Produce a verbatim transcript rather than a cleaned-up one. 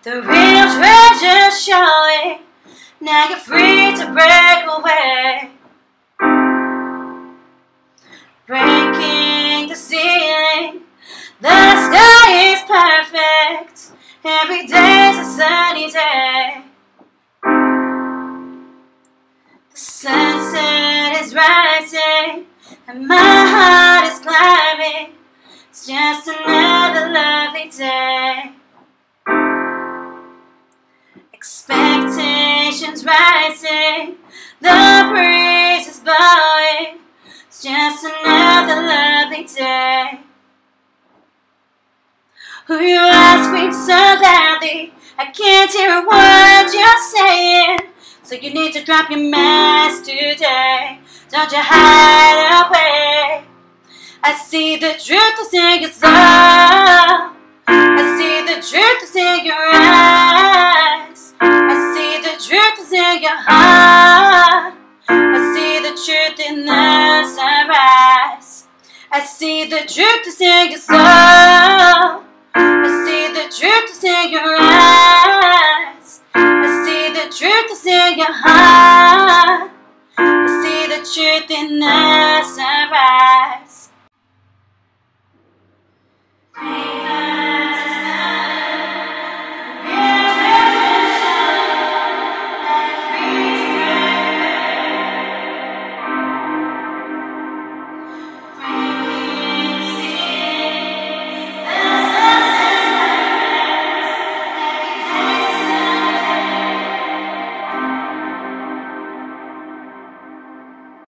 The real treasure showing. Now you're free to break away, breaking the ceiling. The sky is perfect. Every day's a sunny day. The sunset is rising and my heart is climbing. It's just another lovely day. Expectations rising, the breeze is blowing. It's just another lovely day. Who you are scream so loudly, I can't hear a word you're saying. So you need to drop your mask today. Don't you hide away. I see the truth is in your soul. I see the truth is in your eyes. I see the truth is in your heart. I see the truth in the sunrise. I see the truth is in your soul. I see the truth is in your eyes. I see the truth is in your heart. I see the truth in the sunrise.